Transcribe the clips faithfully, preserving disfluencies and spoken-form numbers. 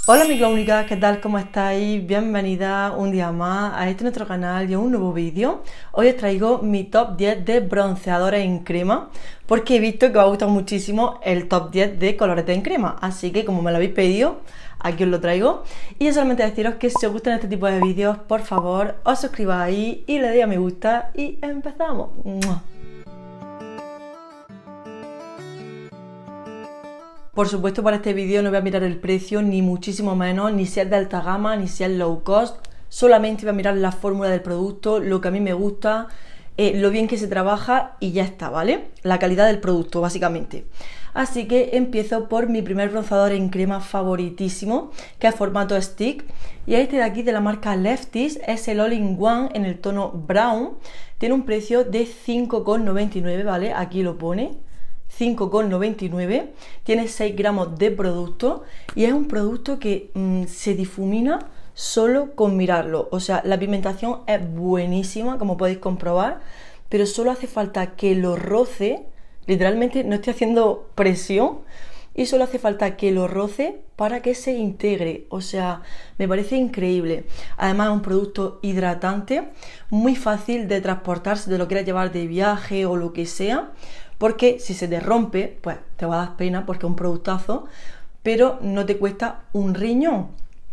Hola mi clónicas, ¿qué tal? ¿Cómo estáis? Bienvenida un día más a este nuestro canal y a un nuevo vídeo. Hoy os traigo mi top diez de bronceadores en crema, porque he visto que os ha gustado muchísimo el top diez de colorete en crema, así que como me lo habéis pedido, aquí os lo traigo. Y yo solamente deciros que si os gustan este tipo de vídeos, por favor, os suscribáis y le deis a me gusta y empezamos. ¡Mua! Por supuesto, para este vídeo no voy a mirar el precio, ni muchísimo menos, ni si es de alta gama, ni si es low cost. Solamente voy a mirar la fórmula del producto, lo que a mí me gusta, eh, lo bien que se trabaja y ya está, ¿vale? La calidad del producto, básicamente. Así que empiezo por mi primer bronceador en crema favoritísimo, que es formato stick. Y este de aquí, de la marca Lefties, es el All-in-One en el tono brown. Tiene un precio de cinco con noventa y nueve, ¿vale? Aquí lo pone. cinco con noventa y nueve, tiene seis gramos de producto y es un producto que mmm, se difumina solo con mirarlo. O sea, la pigmentación es buenísima, como podéis comprobar, pero solo hace falta que lo roce, literalmente no estoy haciendo presión, y solo hace falta que lo roce para que se integre. O sea, me parece increíble. Además es un producto hidratante, muy fácil de transportar si te lo quieres llevar de viaje o lo que sea, porque si se te rompe, pues te va a dar pena porque es un productazo, pero no te cuesta un riñón.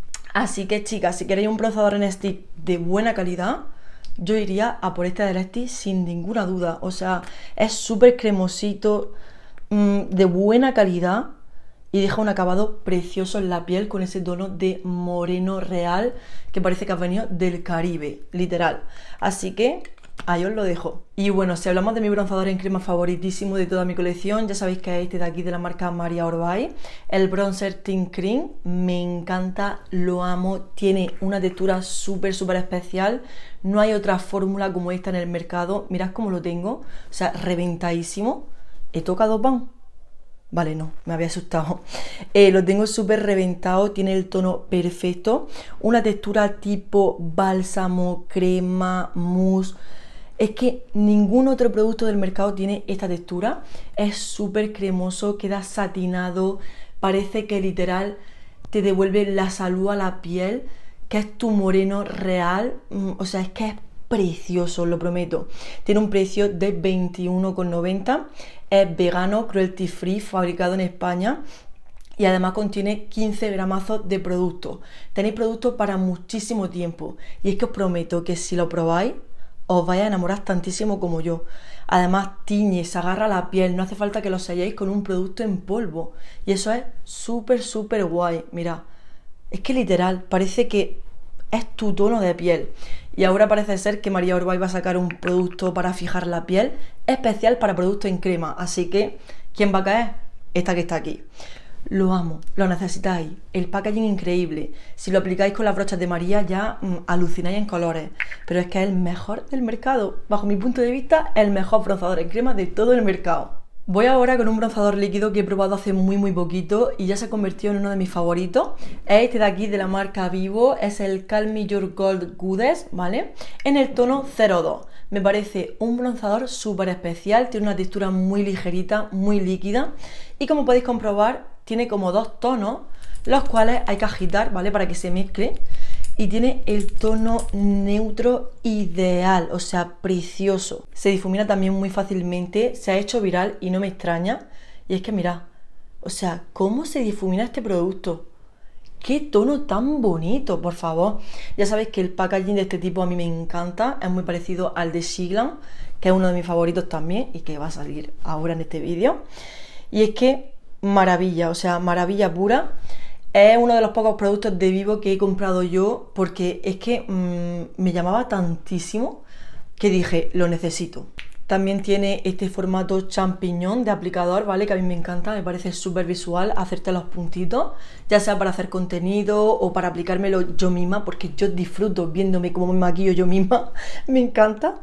Así que chicas, si queréis un bronceador en stick de buena calidad, yo iría a por este de Lefties sin ninguna duda. O sea, es súper cremosito, mmm, de buena calidad y deja un acabado precioso en la piel con ese tono de moreno real que parece que ha venido del Caribe, literal. Así que ahí os lo dejo. Y bueno, si hablamos de mi bronceador en crema favoritísimo de toda mi colección, ya sabéis que es este de aquí de la marca Maria Orbay, el Bronzer Tint Cream. Me encanta, lo amo, tiene una textura súper súper especial. No hay otra fórmula como esta en el mercado. Mirad cómo lo tengo, o sea, reventadísimo. ¿He tocado pan? Vale, no, me había asustado. Eh, lo tengo súper reventado, tiene el tono perfecto, una textura tipo bálsamo, crema, mousse. Es que ningún otro producto del mercado tiene esta textura. Es súper cremoso, queda satinado, parece que literal te devuelve la salud a la piel, que es tu moreno real. O sea, es que es precioso, lo prometo. Tiene un precio de veintiuno con noventa, es vegano, cruelty free, fabricado en España. Y además contiene quince gramazos de producto. Tenéis producto para muchísimo tiempo. Y es que os prometo que si lo probáis, os vais a enamorar tantísimo como yo. Además tiñe, se agarra a la piel, no hace falta que lo selléis con un producto en polvo. Y eso es súper, súper guay. Mirad, es que literal, parece que es tu tono de piel. Y ahora parece ser que Maria Orbay va a sacar un producto para fijar la piel, especial para productos en crema. Así que, ¿quién va a caer? Esta que está aquí. Lo amo, lo necesitáis, el packaging increíble. Si lo aplicáis con las brochas de María ya mmm, alucináis en colores. Pero es que es el mejor del mercado. Bajo mi punto de vista, el mejor bronceador en crema de todo el mercado. Voy ahora con un bronceador líquido que he probado hace muy muy poquito y ya se ha convertido en uno de mis favoritos. Es este de aquí de la marca Vivo, es el Calm Me Your Gold Goddess, ¿vale? En el tono cero dos. Me parece un bronceador súper especial, tiene una textura muy ligerita, muy líquida. Y como podéis comprobar, tiene como dos tonos, los cuales hay que agitar, ¿vale? Para que se mezcle. Y tiene el tono neutro ideal, o sea, precioso. Se difumina también muy fácilmente, se ha hecho viral y no me extraña. Y es que mirad, o sea, ¿cómo se difumina este producto? ¡Qué tono tan bonito, por favor! Ya sabéis que el packaging de este tipo a mí me encanta, es muy parecido al de Siglan, que es uno de mis favoritos también y que va a salir ahora en este vídeo. Y es que maravilla, o sea, maravilla pura. Es uno de los pocos productos de Vivo que he comprado yo porque es que mmm, me llamaba tantísimo que dije, lo necesito. También tiene este formato champiñón de aplicador, ¿vale? Que a mí me encanta, me parece súper visual hacerte los puntitos, ya sea para hacer contenido o para aplicármelo yo misma, porque yo disfruto viéndome cómo me maquillo yo misma, me encanta.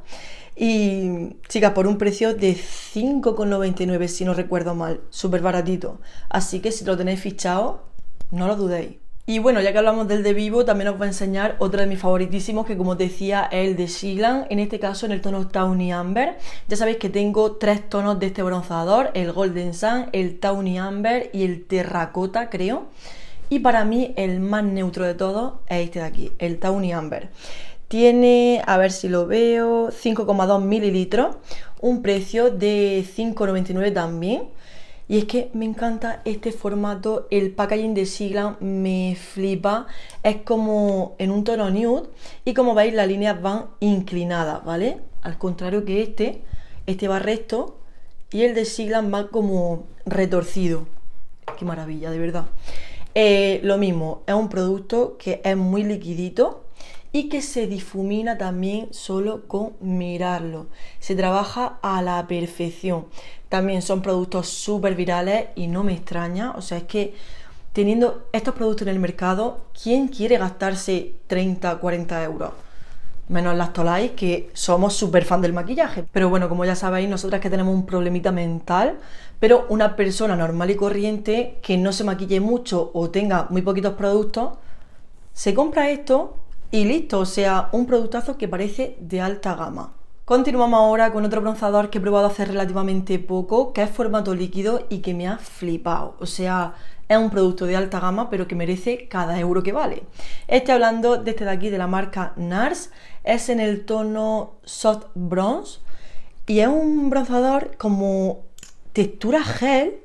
Y chicas, por un precio de cinco con noventa y nueve, si no recuerdo mal, súper baratito. Así que si lo tenéis fichado, no lo dudéis. Y bueno, ya que hablamos del de Vivo, también os voy a enseñar otro de mis favoritísimos, que como os decía es el de Siglan, en este caso en el tono Tawny Amber. Ya sabéis que tengo tres tonos de este bronceador, el Golden Sun, el Tawny Amber y el Terracota, creo. Y para mí el más neutro de todos es este de aquí, el Tawny Amber. Tiene, a ver si lo veo, cinco coma dos mililitros, un precio de cinco noventa y nueve también. Y es que me encanta este formato, el packaging de Siglam me flipa, es como en un tono nude y como veis las líneas van inclinadas, ¿vale? Al contrario que este, este va recto y el de Siglam va como retorcido. Qué maravilla, de verdad. Eh, lo mismo, es un producto que es muy liquidito y que se difumina también solo con mirarlo. Se trabaja a la perfección. También son productos súper virales y no me extraña. O sea, es que teniendo estos productos en el mercado, ¿quién quiere gastarse treinta, cuarenta euros? Menos las Tolais, que somos súper fan del maquillaje. Pero bueno, como ya sabéis, nosotras que tenemos un problemita mental, pero una persona normal y corriente que no se maquille mucho o tenga muy poquitos productos, se compra esto y listo. O sea, un productazo que parece de alta gama. Continuamos ahora con otro bronceador que he probado hace relativamente poco, que es formato líquido y que me ha flipado. O sea, es un producto de alta gama, pero que merece cada euro que vale. Estoy hablando de este de aquí, de la marca NARS. Es en el tono Soft Bronze y es un bronceador como textura gel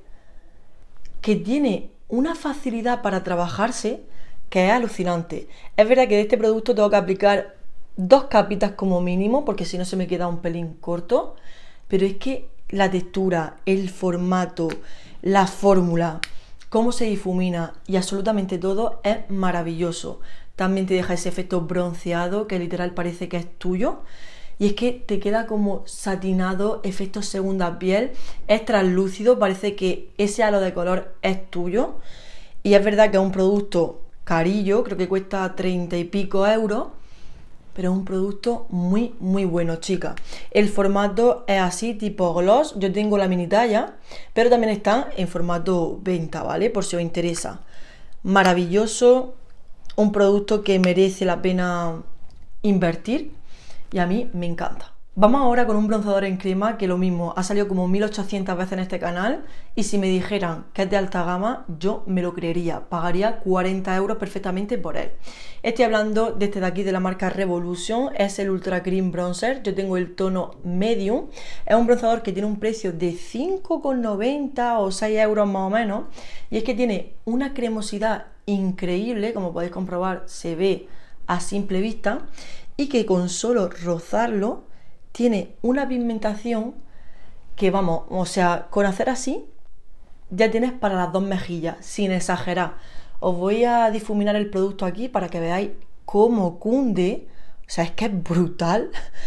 que tiene una facilidad para trabajarse que es alucinante. Es verdad que de este producto tengo que aplicar dos capitas como mínimo, porque si no se me queda un pelín corto, pero es que la textura, el formato, la fórmula, cómo se difumina y absolutamente todo es maravilloso. También te deja ese efecto bronceado que literal parece que es tuyo. Y es que te queda como satinado, efecto segunda piel, es translúcido, parece que ese halo de color es tuyo. Y es verdad que es un producto carillo, creo que cuesta treinta y pico euros, pero es un producto muy muy bueno, chicas. El formato es así, tipo gloss. Yo tengo la mini talla, pero también está en formato venta, ¿vale? Por si os interesa. Maravilloso, un producto que merece la pena invertir y a mí me encanta. Vamos ahora con un bronceador en crema que lo mismo, ha salido como mil ochocientas veces en este canal y si me dijeran que es de alta gama, yo me lo creería, pagaría cuarenta euros perfectamente por él. Estoy hablando de este de aquí, de la marca Revolution, es el Ultra Cream Bronzer, yo tengo el tono Medium, es un bronceador que tiene un precio de cinco con noventa o seis euros más o menos y es que tiene una cremosidad increíble, como podéis comprobar se ve a simple vista y que con solo rozarlo tiene una pigmentación que vamos, o sea, con hacer así ya tienes para las dos mejillas, sin exagerar. Os voy a difuminar el producto aquí para que veáis cómo cunde, o sea, es que es brutal.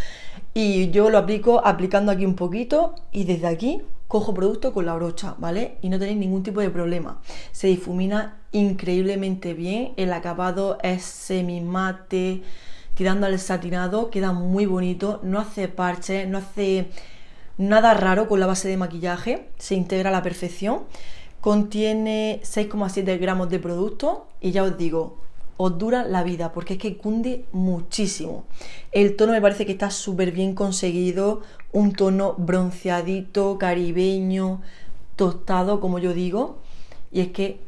Y yo lo aplico aplicando aquí un poquito y desde aquí cojo producto con la brocha, ¿vale? Y no tenéis ningún tipo de problema. Se difumina increíblemente bien, el acabado es semi mate, tirando al satinado, queda muy bonito, no hace parches, no hace nada raro con la base de maquillaje, se integra a la perfección. Contiene seis coma siete gramos de producto y ya os digo, os dura la vida porque es que cunde muchísimo. El tono me parece que está súper bien conseguido, un tono bronceadito, caribeño, tostado, como yo digo, y es que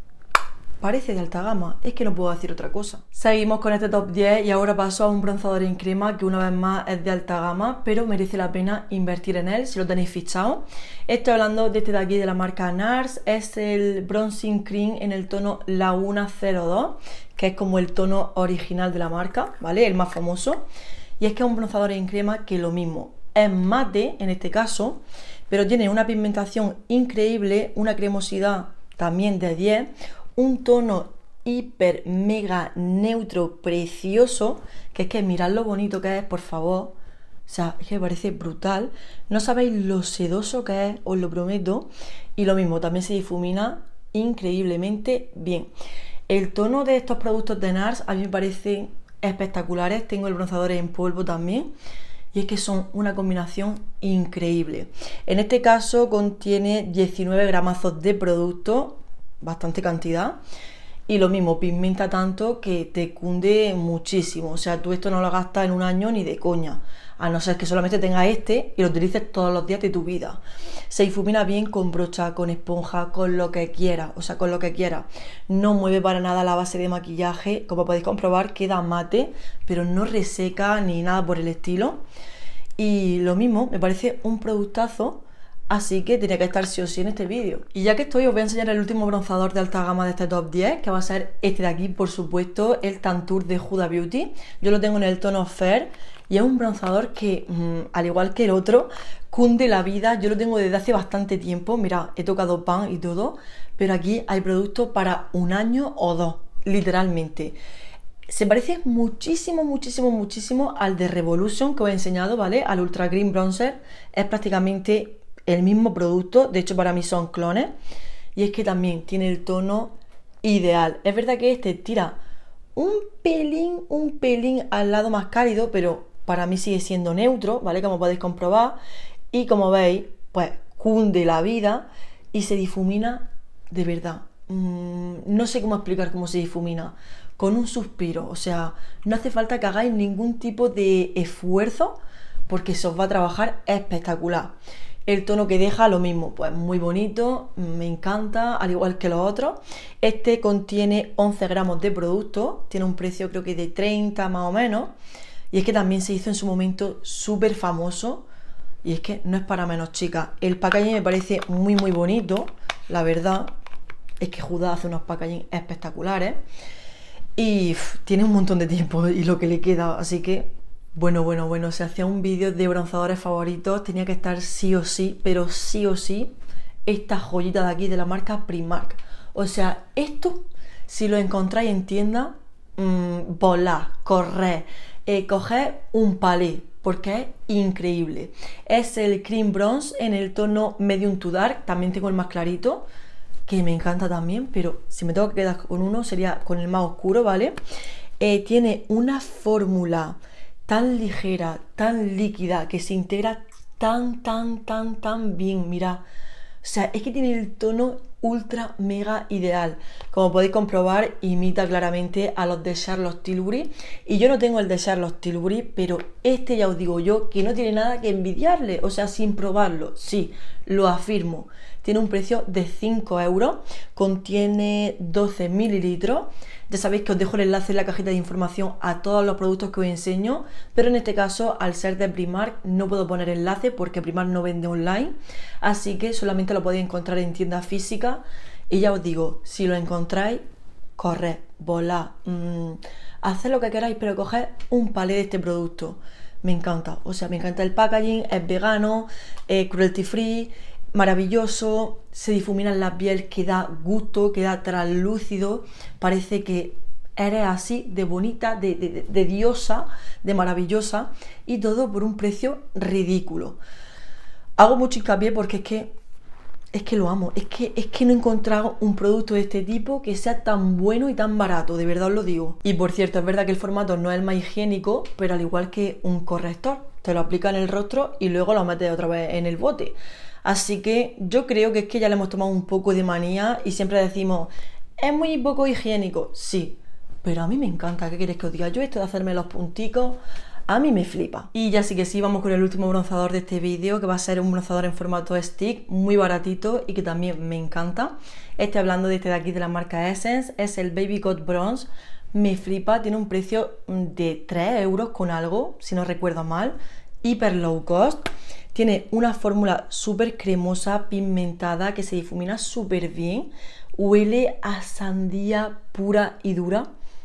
parece de alta gama, es que no puedo decir otra cosa. Seguimos con este top diez y ahora paso a un bronceador en crema que una vez más es de alta gama, pero merece la pena invertir en él si lo tenéis fichado. Estoy hablando de este de aquí, de la marca NARS, es el Bronzing Cream en el tono Laguna cero dos, que es como el tono original de la marca, ¿vale? El más famoso. Y es que es un bronceador en crema que lo mismo, es mate en este caso, pero tiene una pigmentación increíble, una cremosidad también de diez, un tono hiper mega neutro precioso, que es que mirad lo bonito que es, por favor. O sea, es que me parece brutal. No sabéis lo sedoso que es, os lo prometo. Y lo mismo, también se difumina increíblemente bien. El tono de estos productos de NARS a mí me parecen espectaculares. Tengo el bronceador en polvo también. Y es que son una combinación increíble. En este caso contiene diecinueve gramazos de producto, bastante cantidad, Y lo mismo, pigmenta tanto que te cunde muchísimo. O sea, tú esto no lo gastas en un año ni de coña. A no ser que solamente tengas este y lo utilices todos los días de tu vida. Se difumina bien con brocha, con esponja, con lo que quieras. O sea, con lo que quieras. No mueve para nada la base de maquillaje. Como podéis comprobar, queda mate, pero no reseca ni nada por el estilo. Y lo mismo, me parece un productazo. Así que tenía que estar sí o sí en este vídeo. Y ya que estoy, os voy a enseñar el último bronceador de alta gama de este top diez, que va a ser este de aquí, por supuesto, el Tantour de Huda Beauty. Yo lo tengo en el tono Fair y es un bronceador que, mmm, al igual que el otro, cunde la vida. Yo lo tengo desde hace bastante tiempo. Mirad, he tocado pan y todo, pero aquí hay productos para un año o dos, literalmente. Se parece muchísimo, muchísimo, muchísimo al de Revolution que os he enseñado, ¿vale? Al Ultra Green Bronzer. Es prácticamente el mismo producto, de hecho para mí son clones, y es que también tiene el tono ideal. Es verdad que este tira un pelín, un pelín al lado más cálido, pero para mí sigue siendo neutro, ¿vale? Como podéis comprobar, y como veis, pues cunde la vida y se difumina de verdad. Mm, no sé cómo explicar cómo se difumina, con un suspiro. O sea, no hace falta que hagáis ningún tipo de esfuerzo porque se os va a trabajar espectacular. El tono que deja, lo mismo, pues muy bonito, me encanta, al igual que los otros. Este contiene once gramos de producto, tiene un precio creo que de treinta más o menos. Y es que también se hizo en su momento súper famoso. Y es que no es para menos, chicas. El packaging me parece muy muy bonito, la verdad. Es que Huda hace unos packaging espectaculares. Y uff, tiene un montón de tiempo y lo que le queda, así que... Bueno, bueno, bueno, si hacía un vídeo de bronceadores favoritos, tenía que estar sí o sí, pero sí o sí, esta joyita de aquí de la marca Primark. O sea, esto, si lo encontráis en tienda, mmm, volad, corred, eh, coged un palé, porque es increíble. Es el Cream Bronze en el tono Medium to Dark, también tengo el más clarito, que me encanta también, pero si me tengo que quedar con uno, sería con el más oscuro, ¿vale? Eh, tiene una fórmula tan ligera, tan líquida, que se integra tan, tan, tan, tan bien, mirad. O sea, es que tiene el tono ultra mega ideal. Como podéis comprobar, imita claramente a los de Charlotte Tilbury. Y yo no tengo el de Charlotte Tilbury, pero este ya os digo yo que no tiene nada que envidiarle. O sea, sin probarlo, sí, lo afirmo. Tiene un precio de cinco euros, contiene doce mililitros. Ya sabéis que os dejo el enlace en la cajita de información a todos los productos que os enseño, pero en este caso, al ser de Primark, no puedo poner enlace porque Primark no vende online, así que solamente lo podéis encontrar en tiendas físicas. Y ya os digo, si lo encontráis, corred, volad, mmm, haced lo que queráis, pero coged un palé de este producto. Me encanta, o sea, me encanta el packaging, es vegano, eh, cruelty free, maravilloso, se difumina en la piel, queda gusto, queda translúcido, parece que eres así de bonita, de, de, de diosa, de maravillosa, y todo por un precio ridículo. Hago mucho hincapié porque es que es que lo amo, es que, es que no he encontrado un producto de este tipo que sea tan bueno y tan barato, de verdad os lo digo. Y por cierto, es verdad que el formato no es el más higiénico, pero al igual que un corrector, te lo aplica en el rostro y luego lo metes otra vez en el bote. Así que yo creo que es que ya le hemos tomado un poco de manía y siempre decimos, es muy poco higiénico, sí, pero a mí me encanta. ¿Qué queréis que os diga? Yo esto de hacerme los punticos, a mí me flipa. Y ya sí que sí, vamos con el último bronceador de este vídeo, que va a ser un bronceador en formato stick, muy baratito y que también me encanta. Este, hablando de este de aquí de la marca Essence, es el Baby Got Bronze. Me flipa, tiene un precio de tres euros con algo, si no recuerdo mal, hiper low cost. Tiene una fórmula súper cremosa, pigmentada, que se difumina súper bien. Huele a sandía pura y dura.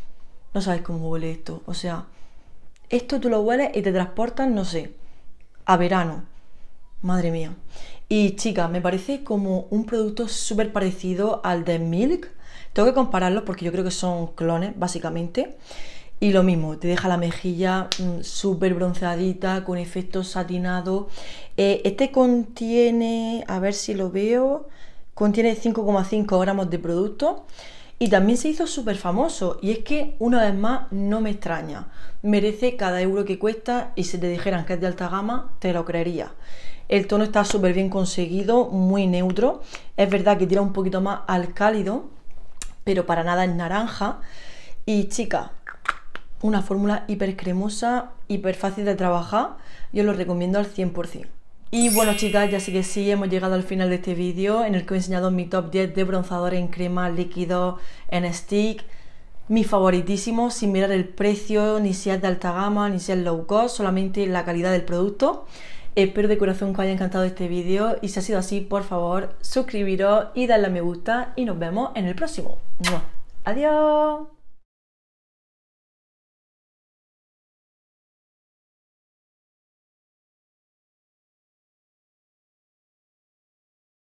No sabéis cómo huele esto. O sea, esto tú lo hueles y te transportas, no sé, a verano. Madre mía. Y chicas, me parece como un producto súper parecido al de Milk. Tengo que compararlos porque yo creo que son clones, básicamente. Y lo mismo, te deja la mejilla mmm, súper bronceadita, con efecto satinado. Eh, este contiene, a ver si lo veo, contiene cinco coma cinco gramos de producto. Y también se hizo súper famoso. Y es que, una vez más, no me extraña. Merece cada euro que cuesta y si te dijeran que es de alta gama, te lo creería. El tono está súper bien conseguido, muy neutro. Es verdad que tira un poquito más al cálido, pero para nada es naranja. Y chica, una fórmula hiper cremosa, hiper fácil de trabajar, yo lo recomiendo al cien por cien. Y bueno chicas, ya sí que sí, hemos llegado al final de este vídeo en el que os he enseñado mi top diez de bronceadores en crema, líquido, en stick. Mi favoritísimo, sin mirar el precio, ni si es de alta gama, ni si es low cost, solamente la calidad del producto. Espero de corazón que os haya encantado este vídeo y si ha sido así, por favor, suscribiros y darle a me gusta y nos vemos en el próximo. ¡Mua! ¡Adiós!